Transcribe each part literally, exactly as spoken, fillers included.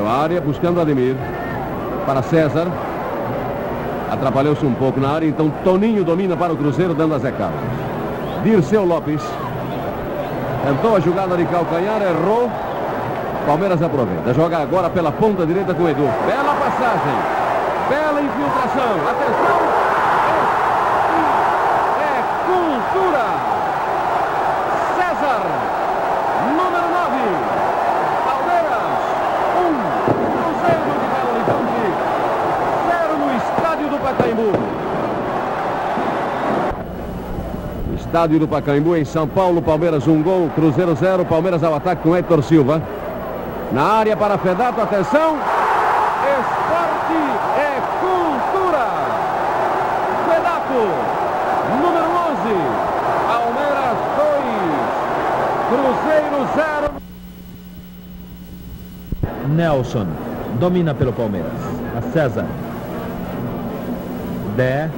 a área, buscando Ademir. Para César. Atrapalhou-se um pouco na área, então Toninho domina para o Cruzeiro, dando a Zé Carlos. Dirceu Lopes. Tentou a jogada de calcanhar, errou. Palmeiras aproveita. Joga agora pela ponta direita com o Edu. Bela passagem. Bela infiltração. Atenção. É cultura. César. Número nove. Palmeiras. Um. Cruzeiro de Belo Horizonte. Zero no estádio do Pacaembu. Estádio do Pacaembu, em São Paulo. Palmeiras um gol, Cruzeiro zero. Palmeiras ao ataque com Héctor Silva. Na área para Fedato, atenção. Esporte é cultura. Fedato, número onze. Palmeiras dois, Cruzeiro zero. Nelson domina pelo Palmeiras. A César. Dé.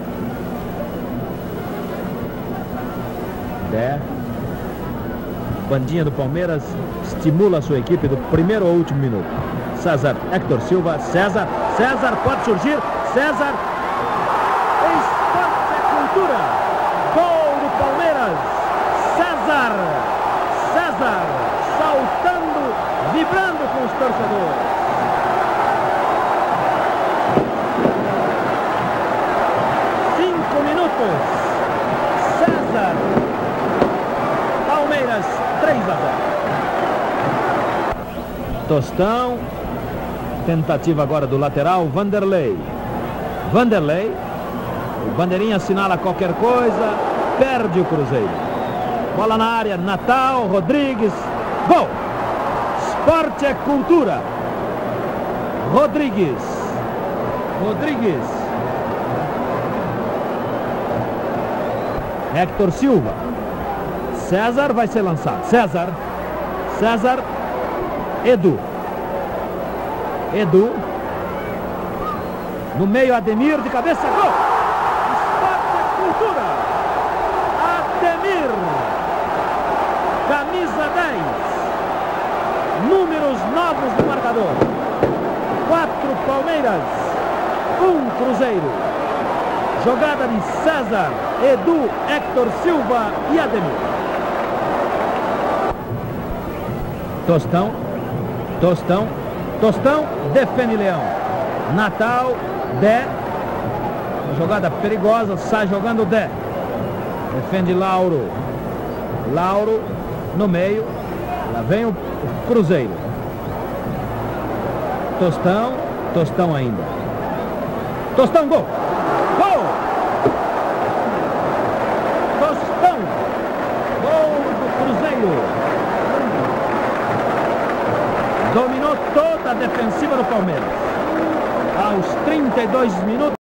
Dé. Bandinha do Palmeiras estimula a sua equipe do primeiro ao último minuto. César, Héctor Silva, César, César pode surgir, César. Esporte é cultura. Gol do Palmeiras. César. César saltando, vibrando com os torcedores. Cinco minutos. César. Palmeiras três a zero. Tostão. Tentativa agora do lateral, Vanderlei. Vanderlei. O bandeirinha assinala qualquer coisa. Perde o Cruzeiro. Bola na área, Natal, Rodrigues. Gol! Esporte é cultura. Rodrigues. Rodrigues. Héctor Silva. César vai ser lançado. César. César. Edu. Edu. No meio, Ademir de cabeça. Gol! Esporte é cultura. Ademir. Camisa dez. Números novos do marcador. Quatro Palmeiras. Um Cruzeiro. Jogada de César, Edu, Héctor Silva e Ademir. Tostão. Tostão. Tostão. Defende Leão. Natal. Dé. Jogada perigosa. Sai jogando Dé. Defende Lauro. Lauro. No meio. Lá vem o Cruzeiro. Tostão. Tostão ainda. Tostão, gol. Gol. Tostão. Gol do Cruzeiro. Dominou toda a defensiva do Palmeiras. Aos trinta e dois minutos.